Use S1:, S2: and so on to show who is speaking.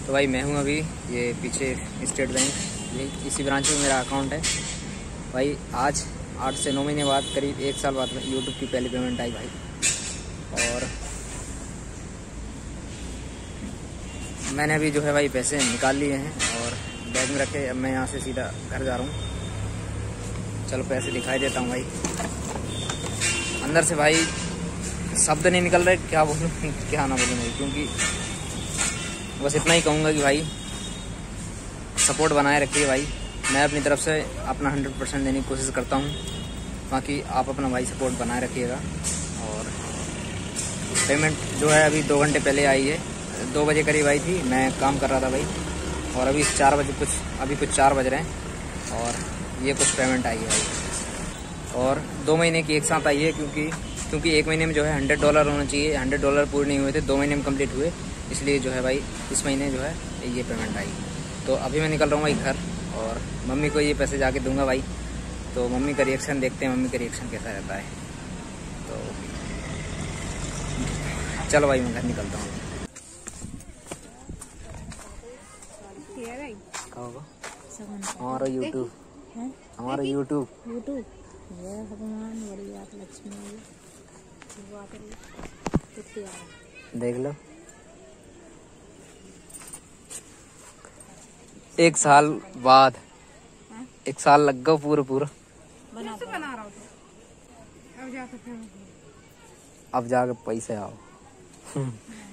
S1: तो भाई मैं हूँ अभी ये पीछे स्टेट बैंक, ये इसी ब्रांच में मेरा अकाउंट है भाई। आज 8 से 9 महीने बाद, करीब 1 साल बाद यूट्यूब की पहली पेमेंट आई भाई। और मैंने अभी जो है भाई पैसे निकाल लिए हैं और बैग में रखे। अब मैं यहाँ से सीधा घर जा रहा हूँ। चलो पैसे दिखाई देता हूँ भाई। अंदर से भाई शब्द नहीं निकल रहे, क्या बोलूँ क्या ना बोलूँ भाई, क्योंकि बस इतना ही कहूँगा कि भाई सपोर्ट बनाए रखिए भाई। मैं अपनी तरफ से अपना 100% देने की कोशिश करता हूँ, बाकी आप अपना भाई सपोर्ट बनाए रखिएगा। और पेमेंट जो है अभी 2 घंटे पहले आई है, 2 बजे करीब आई थी। मैं काम कर रहा था भाई और अभी 4 बजे कुछ 4 बज रहे हैं और ये कुछ पेमेंट आई है भाई। और 2 महीने की एक साथ आई है, क्योंकि 1 महीने में जो है $100 होना चाहिए। $100 पूरे नहीं हुए थे, 2 महीने में कंप्लीट हुए, इसलिए जो है भाई इस महीने जो है ये पेमेंट आई। तो अभी मैं निकल रहा हूँ भाई घर और मम्मी को ये पैसे जाके दूंगा भाई। तो मम्मी का रिएक्शन देखते हैं, मम्मी का रिएक्शन कैसा रहता है। तो चलो भाई मैं घर निकलता हूँ। हमारा यूट्यूब
S2: भगवान बड़ी बात, लक्ष्मी
S1: देख लो। 1 साल बाद 1 साल लग गया पूरा
S2: बना रहा हूँ।
S1: अब जाके पैसे आओ।